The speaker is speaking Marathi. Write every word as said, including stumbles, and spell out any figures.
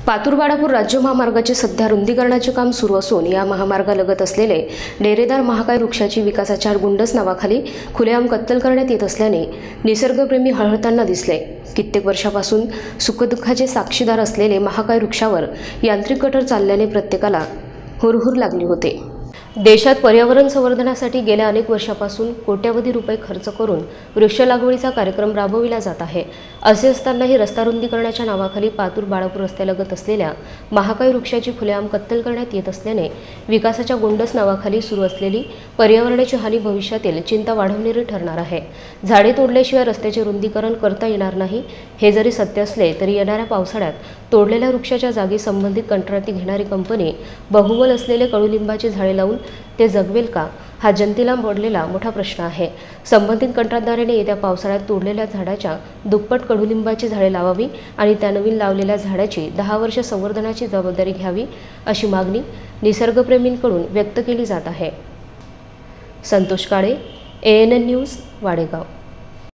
पातूर-बाळापूर राज्य महामार्गाचे सध्या रुंदीकरणाचे काम सुरू असून या महामार्गालगत असलेले डेरेदार महाकाय वृक्षाची विकासाच्या गुंडस नावाखाली खुलेआम कत्तल करण्यात येत असल्याने निसर्गप्रेमी हळहळताना दिसले। कित्येक वर्षापासून सुखदुःखाचे साक्षीदार असलेले महाकाय वृक्षावर यांत्रिक कटर चालल्याने प्रत्येकाला हुरहुर लागली होते। देशात पर्यावरण संवर्धनासाठी गेल्या अनेक वर्षापासून कोट्यवधी रुपये खर्च करून वृक्ष लागवडीचा कार्यक्रम राबविला जात आहे। असे असतानाही रस्ता रुंदीकरणाच्या नावाखाली पातूर-बाळापूर रस्त्यालगत असलेल्या महाकाय वृक्षाची खुलेआम कत्तल करण्यात येत असल्याने विकासाच्या गोंडस नावाखाली सुरू असलेली पर्यावरणाची हानी भविष्यातील चिंता वाढवणारी ठरणार आहे। झाडे तोडल्याशिवाय रस्त्याचे रुंदीकरण करता येणार नाही हे जरी सत्य असले तरी येणाऱ्या पावसाळ्यात तोडलेल्या वृक्षाच्या जागी संबंधित कंत्राटी घेणारी कंपनी बहुमोल असलेले कडुलिंबाची झाडे लावून ते जगवेल का हा जनतेला पडलेला मोठा प्रश्न आहे। संबंधित कंत्राटदाराने येत्या पावसाळ्यात तोडलेल्या झाडाच्या दुप्पट कडुलिंबाची झाडे लावावी आणि त्या नवीन लावलेल्या झाडाची दहा वर्ष संवर्धनाची जबाबदारी घ्यावी अशी मागणी निसर्गप्रेमींकडून व्यक्त केली जात आहे। Santosh Kale, A N N news, Wadegaon.